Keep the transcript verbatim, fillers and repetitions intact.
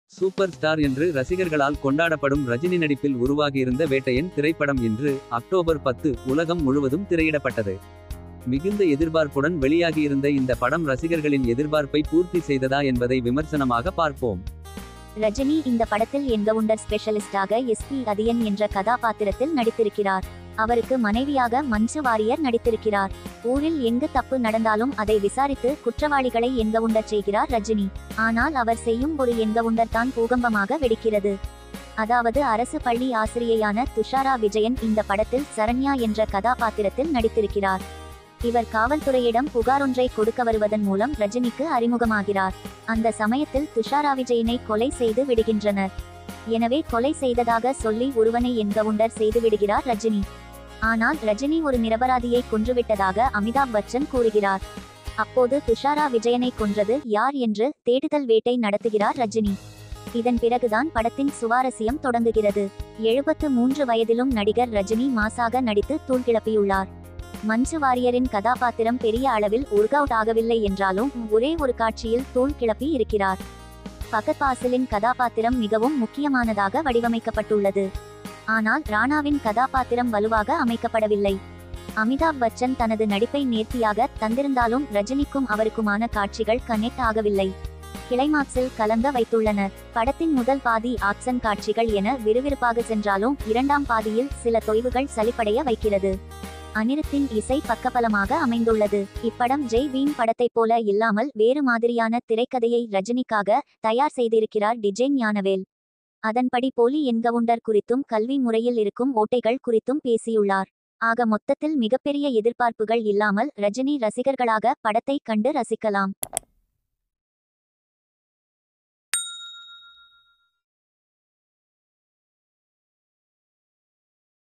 Super star என்று ரசிகர்களால் கொண்டாடப்படும் ரஜினி நடிப்பில் உருவாகியிருந்த வேட்டையன் திரைப்படம் இன்று அக்டோபர் பத்து உலகம் முழுவதும் திரையிடப்பட்டது. மிகுந்த எதிர்பார்ப்புடன் வெளியாகியிருந்த இந்த படம் ரசிகர்களின் எதிர்பார்ப்பை பூர்த்தி செய்ததா என்பதை விமர்சனமாக பார்ப்போம். ரஜினி இந்த படத்தில் என்கவுண்டர் ஸ்பெஷலிஸ்டாக எஸ் பி அதியன் என்ற கதாபாத்திரத்தில் நடித்திருக்கிறார். அவருக்கு மனைவியாக மஞ்சு வாரியர் நடித்திருக்கிறார். ஊரில் எங்கு தப்பு நடந்தாலும் அதை விசாரித்து குற்றவாளிகளை என்கவுண்டர் செய்கிறார் ரஜினி. ஆனால் அவர் செய்யும் ஒரு என்கவுண்டர் தான் பூகம்பமாக வெடிக்கிறது. அதாவது அரசு பள்ளி ஆசிரியையான துஷாரா விஜயன் இந்த படத்தில் சரண்யா என்ற கதாபாத்திரத்தில் நடித்திருக்கிறார். இவர் காவல்துறையிடம் புகாரொன்றை கொடுக்க வருவதன் மூலம் ரஜினிக்கு அறிமுகமாகிறார். அந்த சமயத்தில் துஷாரா விஜயனை கொலை செய்து விடுகின்றனர். எனவே கொலை செய்ததாக சொல்லி ஒருவனை என்கவுண்டர் செய்து விடுகிறார் ரஜினி. ஆனால் ரஜினி ஒரு நிரபராதியை கொன்றுவிட்டதாக அமிதாப் பச்சன் கூறுகிறார். அப்போது துஷாரா விஜயனை கொன்றது யார் என்று தேடுதல் வேட்டை நடத்துகிறார் ரஜினி. இதன் பிறகுதான் படத்தின் சுவாரஸ்யம் தொடங்குகிறது. எழுபத்து மூன்று வயதிலும் நடிகர் ரஜினி மாசாக நடித்து தூள் கிளப்பியுள்ளார். மஞ்சு வாரியரின் கதாபாத்திரம் பெரிய அளவில் ஒர்க் அவுட் ஆகவில்லை என்றாலும் ஒரே ஒரு காட்சியில் தூள் கிளப்பி இருக்கிறார். ஃபகத் ஃபாசிலின் கதாபாத்திரம் மிகவும் முக்கியமானதாக வடிவமைக்கப்பட்டுள்ளது. ஆனால் ராணாவின் கதாபாத்திரம் வலுவாக அமைக்கப்படவில்லை. அமிதாப் பச்சன் தனது நடிப்பை நேர்த்தியாக தந்திருந்தாலும் ரஜினிக்கும் அவருக்குமான காட்சிகள் கனெக்ட் ஆகவில்லை. கிளைமாக்ஸில் கலங்க வைத்துள்ளனர். படத்தின் முதல் பாதி ஆக்சன் காட்சிகள் என விறுவிறுப்பாக சென்றாலும் இரண்டாம் பாதியில் சில தொய்வுகள் சலிப்படைய வைக்கிறது. அனிருத்தின் இசை பக்கபலமாக அமைந்துள்ளது. இப்படம் ஜெய் பீம் படத்தைப் போல இல்லாமல் வேறு மாதிரியான திரைக்கதையை ரஜினிக்காக தயார் செய்திருக்கிறார் டிஜே ஞானவேல். அதன்படி போலி என்கவுண்டர் குறித்தும் கல்வி முறையில் இருக்கும் ஓட்டைகள் குறித்தும் பேசியுள்ளார். ஆக மொத்தத்தில் மிகப்பெரிய எதிர்பார்ப்புகள் இல்லாமல் ரஜினி ரசிகர்களாக படத்தை கண்டு ரசிக்கலாம்.